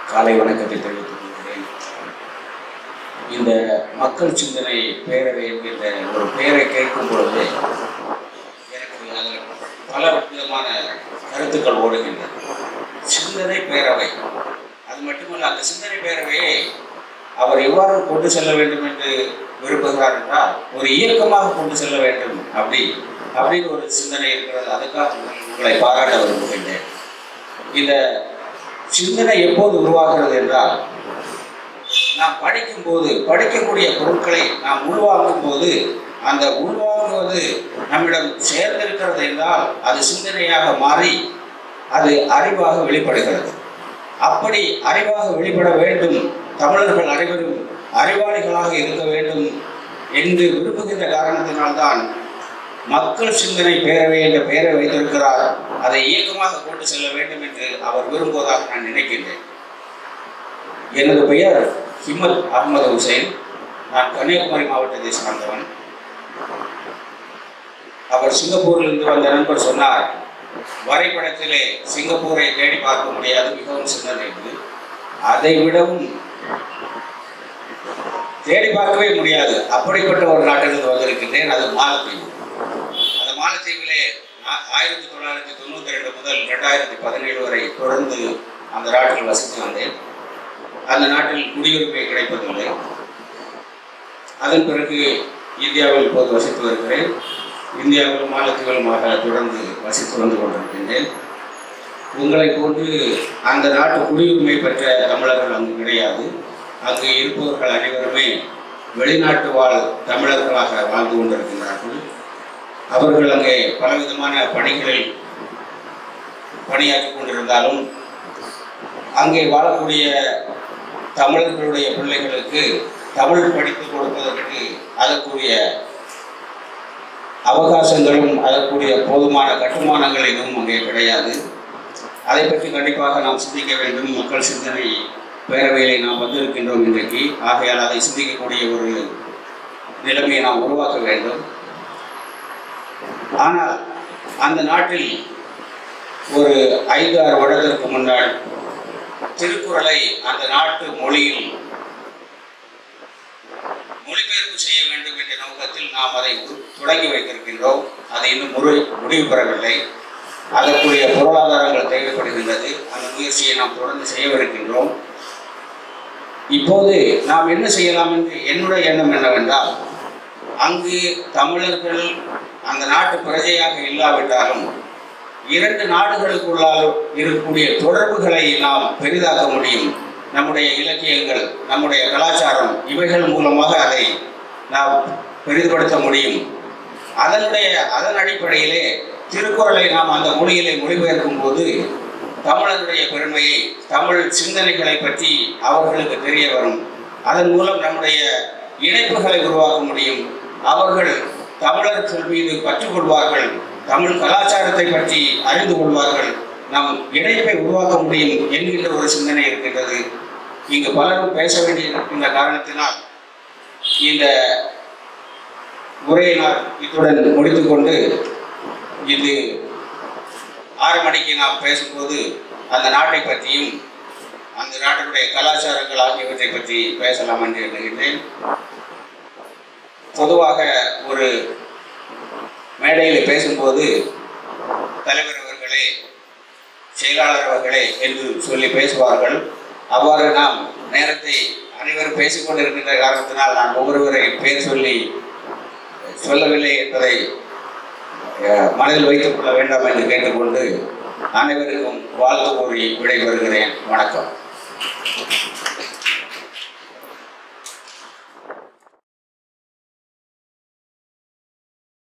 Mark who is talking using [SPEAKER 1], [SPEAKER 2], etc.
[SPEAKER 1] காலை வணக்கத்தை தெரிவித்துக் கொள்கிறேன். இந்த மக்கள் சிந்தனை பேரவை என்கின்ற ஒரு பெயரை கேட்கும் பொழுது எனக்கு அதில் பல விதமான கருத்துக்கள் ஓடுகின்றன. சிந்தனை பேரவை, அது மட்டுமல்ல, அந்த சிந்தனை பேரவையை அவர் எவ்வாறு கொண்டு செல்ல வேண்டும் என்று விரும்புகிறார் என்றால், ஒரு இயக்கமாக கொண்டு செல்ல வேண்டும் அப்படின்னு ஒரு சிந்தனை இருக்கிறது. அதுக்காக உங்களை பாராட்ட விரும்புகின்றேன். இந்த சிந்தனை எப்போது உருவாகிறது என்றால், நாம் படிக்கக்கூடிய பொருட்களை நாம் உள்வாங்கும் போது, அந்த உள்வாங்குவது நம்மிடம் சேர்ந்திருக்கிறது என்றால் அது சிந்தனையாக மாறி அது அறிவாக வெளிப்படுகிறது. அப்படி அறிவாக வெளிப்பட வேண்டும், தமிழர்கள் அனைவரும் அறிவாளிகளாக இருக்க வேண்டும் என்று விரும்புகின்ற காரணத்தினால்தான் மக்கள் சிந்தனை பேரவை என்ற பெயரை வைத்திருக்கிறார். அதை இயக்கமாக கொண்டு செல்ல வேண்டும் என்று அவர் விரும்புவதாக நான் நினைக்கின்றேன். எனது பெயர் ஹிம்மத் அஹ்மது ஹுசைன். நான் கன்னியாகுமரி மாவட்டத்தை சார்ந்தவன். அவர் சிங்கப்பூரிலிருந்து வந்த நண்பர் சொன்னார், வரைபடத்திலே சிங்கப்பூரை தேடி பார்க்க முடியாது, மிகவும் சின்னது என்று. அதை விடவும் தேடி பார்க்கவே முடியாது, அப்படிப்பட்ட ஒரு நாட்டிலிருந்து வந்திருக்கின்றேன். அது மாலத்தீவு. அந்த மாலத்தீவிலே 1992 முதல் 2017 வரை தொடர்ந்து அந்த நாட்டில் வசித்து வந்தேன். அந்த நாட்டில் குடியுரிமை கிடைப்பதில்லை. அதன் பிறகு இந்தியாவில் இப்போது வசித்து வருகிறேன். இந்தியாவிலும் மாலத்தீவிலுமாக தொடர்ந்து வசித்து வந்து கொண்டிருக்கின்றேன். உங்களை போன்று அந்த நாட்டு குடியுரிமை பெற்ற தமிழர்கள் அங்கு கிடையாது. அங்கு இருப்பவர்கள் அனைவருமே வெளிநாட்டு வாழ் தமிழர்களாக வாழ்ந்து கொண்டிருக்கின்றார்கள். அவர்கள் அங்கே பலவிதமான பணிகளில் பணியாற்றி கொண்டிருந்தாலும், அங்கே வாழக்கூடிய தமிழர்களுடைய பிள்ளைகளுக்கு தமிழ் படித்து கொடுப்பதற்கு அதற்குரிய அவகாசங்களும் அதற்குரிய போதுமான கட்டுமானங்கள் எதுவும் அங்கே கிடையாது. அதை பற்றி கண்டிப்பாக நாம் சிந்திக்க வேண்டும். மக்கள் சிந்தனை பேரவையிலே நாம் வந்திருக்கின்றோம் இன்றைக்கு. ஆகையால் அதை சிந்திக்கக்கூடிய ஒரு நிலைமையை நாம் உருவாக்க வேண்டும். ஆனால் அந்த நாட்டில் ஒரு 5-6 வருடத்திற்கு முன்னால் திருக்குறளை அந்த நாட்டு மொழியில் மொழிபெயர்ப்பு செய்ய வேண்டும் என்ற நோக்கத்தில் நாம் அதை தொடங்கி வைத்திருக்கின்றோம். அது இன்னும் முடிவு பெறவில்லை. அதற்குரிய பொருளாதாரங்கள் தேவைப்படுகின்றது. அந்த முயற்சியை நாம் தொடர்ந்து செய்யவிருக்கின்றோம். இப்போது நாம் என்ன செய்யலாம் என்று என்னுடைய எண்ணம் என்னவென்றால், அங்கு தமிழர்கள் அந்த நாட்டு பிரஜையாக இல்லாவிட்டாலும் 2 நாடுகளுக்குள்ளால் இருக்கக்கூடிய தொடர்புகளை நாம் பெரிதாக்க முடியும். நம்முடைய இலக்கியங்கள், நம்முடைய கலாச்சாரம், இவைகள் மூலமாக அதை நாம் பெரிதுபடுத்த முடியும். அதன் அடிப்படையிலே திருக்குறளை நாம் அந்த மொழியிலே மொழிபெயர்க்கும் போது தமிழருடைய பெருமையை, தமிழ் சிந்தனைகளை பற்றி அவர்களுக்கு தெரிய வரும். அதன் மூலம் நம்முடைய இணைப்புகளை உருவாக்க முடியும். அவர்கள் தமிழர்கள் மீது பற்றுக்கொள்வார்கள், தமிழ் கலாச்சாரத்தை பற்றி அறிந்து கொள்வார்கள், நம் இணைப்பை உருவாக்க முடியும் என்கின்ற ஒரு சிந்தனை இருக்கின்றது. இங்கு பலரும் பேச வேண்டியிருக்கின்ற காரணத்தினால் இந்த உரையை நான் இத்துடன் முடித்துக்கொண்டு, இது 6 மணிக்கு நாம் பேசும்போது அந்த நாட்டை பற்றியும் அந்த நாட்டினுடைய கலாச்சாரங்கள் ஆகியவற்றை பற்றி பேசலாம் என்று எண்ணுகின்றேன். பொதுவாக ஒரு மேடையில் பேசும்போது தலைவர் அவர்களே, செயலாளர் அவர்களே என்று சொல்லி பேசுவார்கள். அவ்வாறு நாம் நேரத்தை அனைவரும் பேசிக்கொண்டிருக்கின்ற காரணத்தினால் நான் ஒவ்வொருவரை பேர் சொல்லவில்லை என்பதை மனதில் வைத்துக் கொள்ள வேண்டாம் என்று கேட்டுக்கொண்டு அனைவருக்கும் வாழ்த்து கூறி விடைபெறுகிறேன். வணக்கம்.